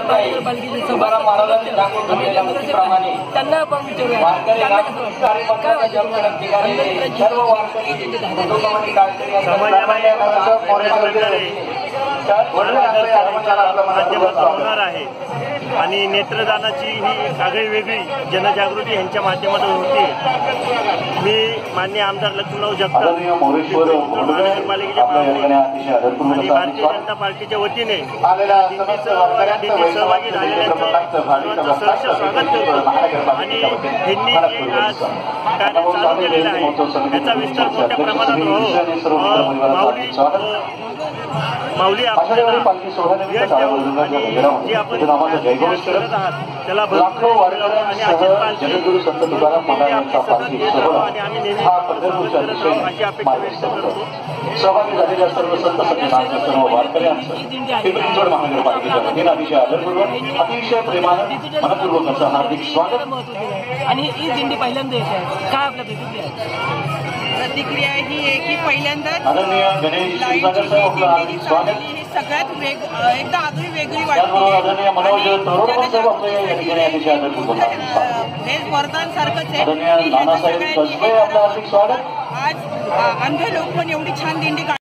महानगरपालिकेचे सभासद त्यांना आपण विचारूया काय होणार आहे आणि नेत्रदानाची ही आगळी वेगळी जनजागृती यांच्या माध्यमातून होती। मी माननीय आमदार लक्ष्मणराव जगताप महानगरपालिकेचे आणि भारतीय जनता पार्टीच्या वतीने दिंडीत सहभागी झालेल्यांचं सहर्ष स्वागत करतो आणि त्यांनी जे आज कार्य चालू केलेलं आहे त्याचा विस्तार मोठ्या प्रमाणात माऊली आपल्याला यश देऊन आणि जे आपण करत आहात त्याला भरपूर आणि अशीच पालखी आपली सतत घेत राहावं आणि आम्ही नेहमी करत राहावं अशी अपेक्षा व्यक्त करतो। सहभागी झालेल्या सर्व संत संतांचं सर्व वारकऱ्यांचं पिंपरी महानगरपालिकेच्या वतीने अतिशय आदरपूर्वक अतिशय प्रेमानं मनपूर्वक असं हार्दिक स्वागत। आणि ही दिंडी पहिल्यांदा येत आहे, काय आपल्या प्रतिक्रिया ही आहे की पहिल्यांदाच आदरणीय गणेश क्षीरसागर साहेब आपलं हार्दिक स्वागत। ही सगळ्यात एकदा आगळी वेगळी त्याचबरोबर आदरणीय मनोज तरोडकर साहेब आपलं या ठिकाणी अतिशय आदरपूर्वक हेच वरदानसारखंच आहे। आदरणीय नानासाहेब कसबे आपलं हार्दिक स्वागत। आज अंध लोक पण एवढी छान दिंडी